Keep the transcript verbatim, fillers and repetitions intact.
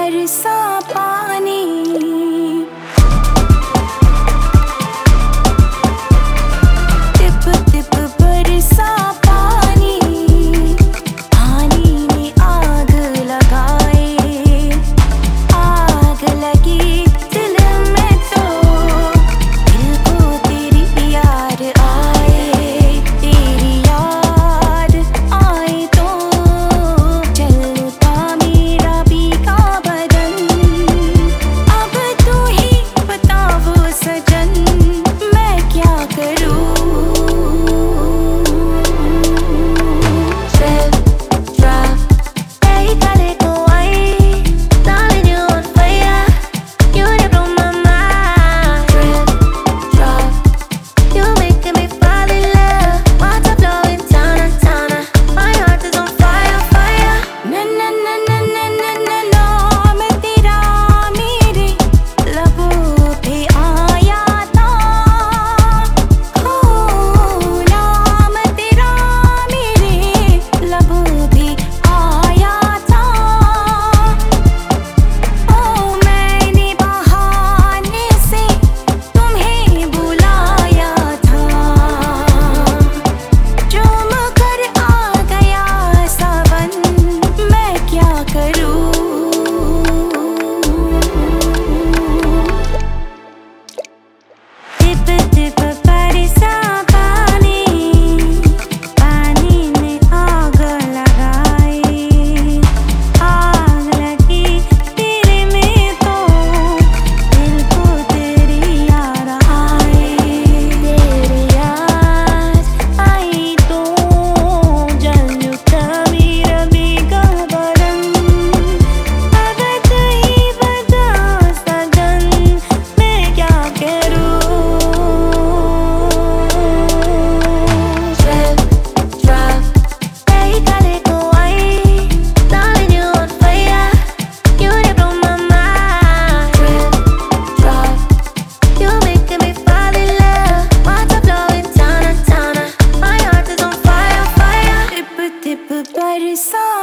बरसा पानी। Tip tip बरसा पानी, पानी में आग लगाए। आग लगी दिल में तो दिल को तेरी याद आए। तेरी याद आए तो चलता मेरा भीगा बदन। अब तू ही बता वो सजन, मैं क्या करूं। बरसा